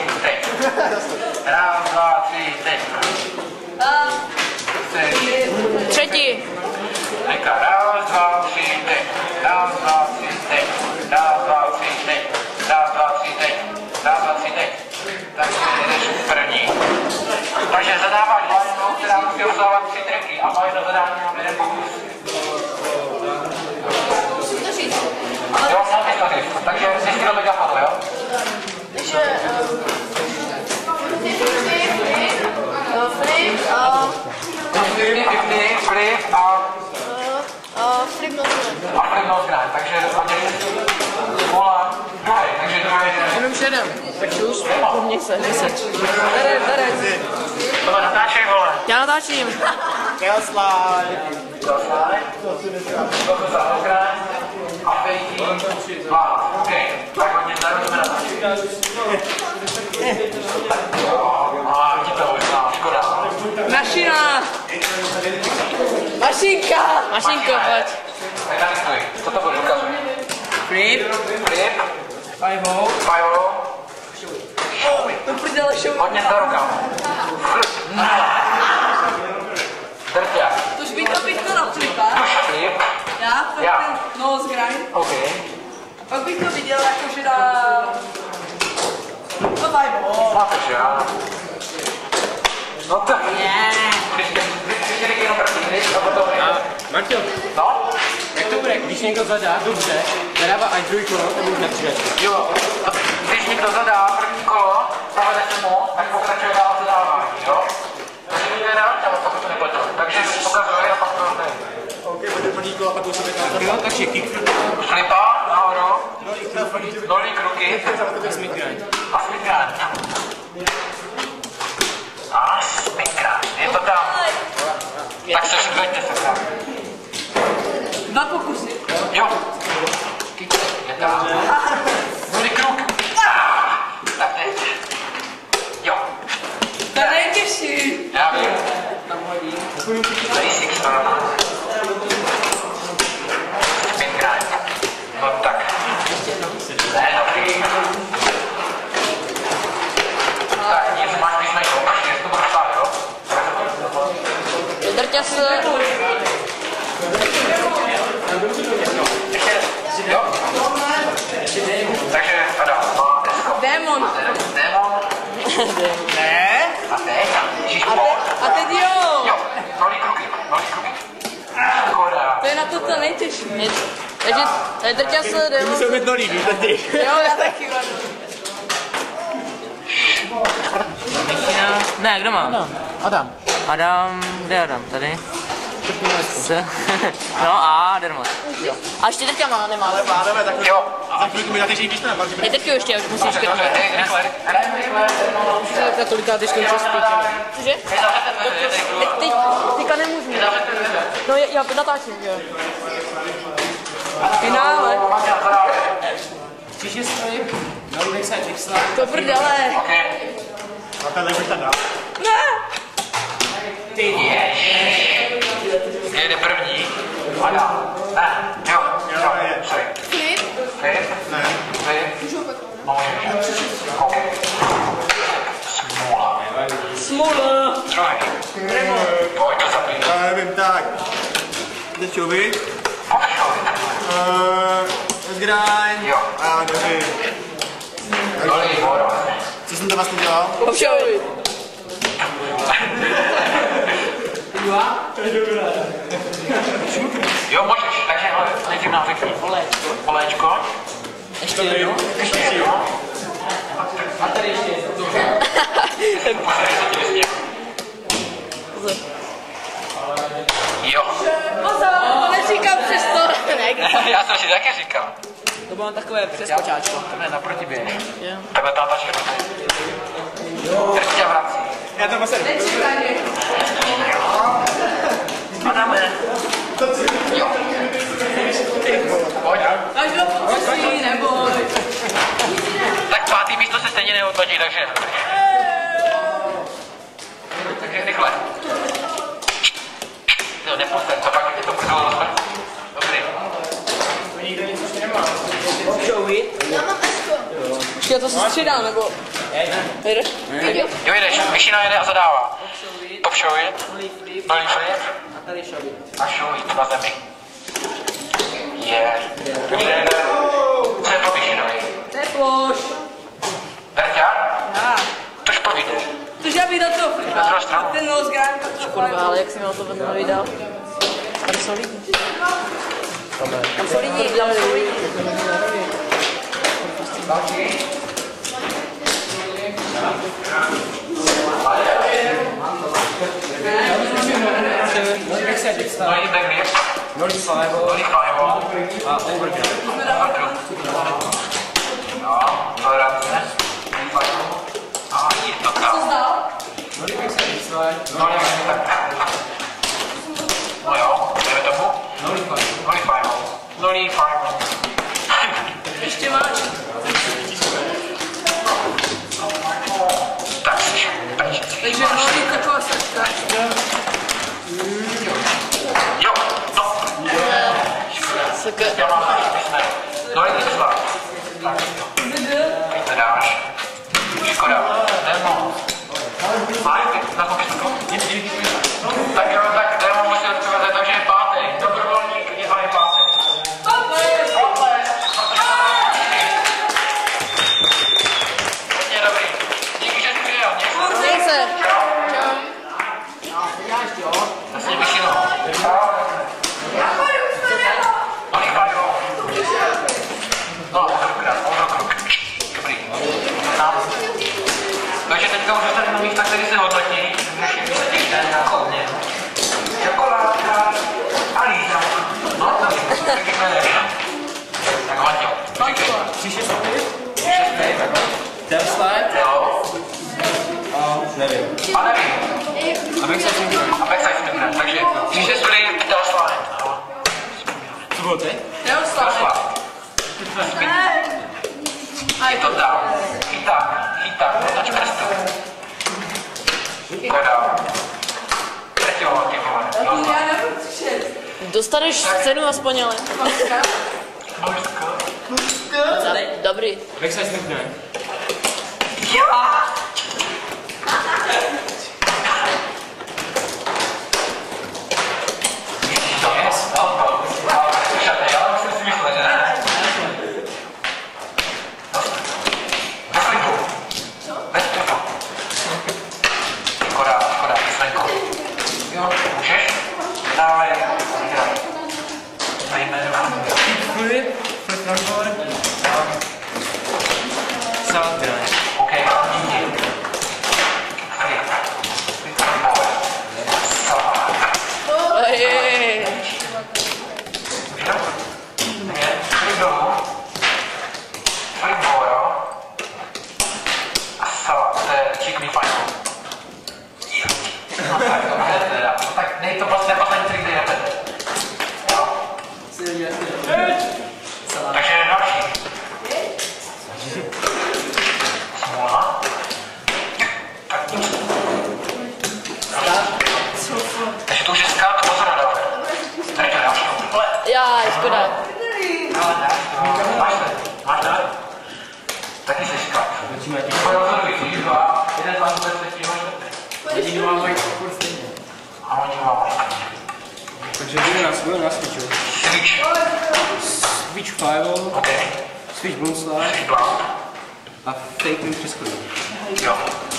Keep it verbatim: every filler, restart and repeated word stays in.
teď. Raz, dva, tři, teď. Třetí. Teďka, raz, dva, tři, teď. Raz, dva, tři, teď. Raz, dva, tři, teď. Raz, dva, tři, teď. Raz, dva, tři, teď. Takže jdeš první. Takže zadáváš bajnou, která musí obsahovat tři triky. A bajno zadání mám jeden pokus. Jo, mám to říct. Takže zjistí do megafonu, jo? Takže... Flip a... Flip, flip a... Flip nose grind. A flip nose grind, takže hodně vola druhý, takže druhý je... Jenom sedm, takže už po mně se, deset. Tady, tady. Tohle natáčej, vole. Já natáčím. Tail slide. Tail slide. Toto za nose grind. A fejtí. Dva. OK. Tak hodně zdaru jdeme natáčet. A ti to možná, škoda. Mašina. Mašinka. Mašinko, pojď. Tak tady stoj. Co to bude ukazuj? Flip. Flip. Five-o. Five-o. To prdele show. Hodně zdaru, kámo. Flip. Drťák. Tož bych to bych to na flipa. Flip. Já? Já. Ten nose grind. OK. A pak bych to viděl jakože na... No five-o. Máte, že já? No tak. Yeah. Když tě jenom první, a potom... Marťo, No? jak to bude, když někdo zadá dobře, zadává až druhý kolo, nebo už nepřijde? Jo, když někdo zadá první kolo, povede se mu, tak pokračuje dál zadávání, jo? Takže to je rád, ale pokud to neplatí. Takže ukazuje a pak to nejde. OK, bude první kolo, pak už se vytváří. Jo, takže kick. Flipa, nahoru, dolík ruky To je smith grind. a smith grind. A smith grind, je to tam. Tak se švedně se tam. Dva pokusy. Jo. Je tam. Dolík ruk. Tak teď. Jo. To je nejtěžší. Já vím. Basic strana. Smith grind. No tak. Ne, dobrý. Tak, nic máš, když nejsou. Jestli to bude stát, jo? Drťa se... Jo? Takže, Adam, má desko. Démon. Démon. Ne? A teď? Ježíš, A, te, a teď jo. jo, nolík ruky, nolík ruky. Škoda. To je na to to nejtěžší. Takže drťa se démon. Musel být nolí, víš, tady. Jo, já taky mám. Ne, kdo má? Adam. Adam. Adam, kde je Adam? Tady? S. No a Dermot. A ještě drťa má, nemá. Ale vládeme takový. Jo. Za chvíli mi zatečí písmena, pak Je drťu ještě, už musíš Dobře, dobře, škrtnout. hej, rychle, rychle. na tolikátý skončil s pěti. Cože? Teď, teď, teďka nemůžu. No já, já natáčím, jo. Finále. Příště stojí. No, nech se extra. To prdele. OK. A ta nebuď tam dál. Ne. Jede první. Adam. Ne, jo, jo, sorry. Flip. Flip. Ne. Flip. No, můžeš. OK. Smůla. Smůla. Druhý. Pojď to zapít. Já nevím, tak. Dečovi. Pokračuj. Grind. Jo. A nevím. Dolí, vodo. Co jsem to vlastně dělal? Obšoj. Jo, můžeš, takže hele, nejdřív nám řekni. Oléčko. Oléčko. Ještě jedno. Ještě jedno. A tady ještě jedno. Můžeš se ti vysmět. Jo. Pozor, to neříkám přesto. Ne, Já jsem si taky říkal. To bylo takové přeskočáčko. Ne, naproti běž. Takhle tam tačíš proti. Teď tě vrací. Já to vlastně. nečekaně. Adame. Jo. Pojď. Až do pokusí, neboj. Tak pátý místo se stejně neodvadí, takže je dobrý. Takže rychle. No, nepuste, to pak je to prdalo do smrti. Dobrý. Já mám esko. Počkej, to se střídá, nebo... Jdeš? Jo, jdeš, myšina jede a zadává. Top show it, no leaf flip. A show it na zemi. Je. Takže co je to myšinový? To je ploš. Verťa? Já. Tož povídej. Tož já bych dal toho flipa. Na druhou stranu. Ten nos gránka. Kurva, ale jak jsi měl to vedle vydal? Tady jsou lidi. Tam jsou lidi, tam jsou lidi. No i back grip. nula five. nula five. A overgrip. Jo, tolerance. nula five. A je to Co tam. zdal? No nevím, tak. No jo, jdeme tomu. nula five. nula five. nula five. Ještě máš. Tak, takže. Takže malý taková srdka. Jo, no. Sakra. Já mám taky smysl. No je to slab. Tak, jo. Teď to dáš. Škoda. Nemo. Máš ty na popisku? Tak jo, tak Nemo musí odpovědět, takže je pátý. Dobrovolník je a je pátý. Hodně dobrý. Díky, že jsi přijel. Měj se. Vlastně myšinu. No, odokrát, odokrát. Dobrý. Takže teďka už dostali na místa, který se hodnotí. Můžeš se těch ten na chodně. Čokoládka a líza. No, to je. Tak Maťo. tři šest pět. Ten slide. Jo. A nevím. A nevím. A backside finger. A backside finger. Takže tři šest flip, dal slide. Co bylo teď? Já Dal dostal. slide. A je to tam. Chyták, chyták, otoč prstu. Koda. Třetí ho, ty vole. No, Já nebudu šest. Dostaneš cenu aspoň, ale. Dobrý. Backside finger. Jo! Yes. Slyšete, já jsem si myslel, že ne? Bez flipu. Bez flipu. Škoda, škoda, Svenko. Jo, můžeš? Dávaj, dělej. Zajímavé. Flip. Flip frontboard. Salad grind. OK, díky. Flip. Flip frontboard. Salát. Ojej. Flip dolů. Flip dolů, jo. A salát, to je chicken final. No tak, dobře teda. No tak dej to vlastně poslední trik, dej na pět. Jo. Takže další. Smůla. Tak. Takže to už je skat, pozor na dále. Tady to dáš. Já, škoda. Ale dáš to. Máš to. Máš to. Taky se skat. To je rozhodující. Dva. Jeden z vás bude třetí, máš to. Jediný mám mají furt stejně. A oni mám. Takže budu nás, budu nás switchu. Switch. Switch five, OK. switch boom slide Switch block. a fake move přes kolí. Jo.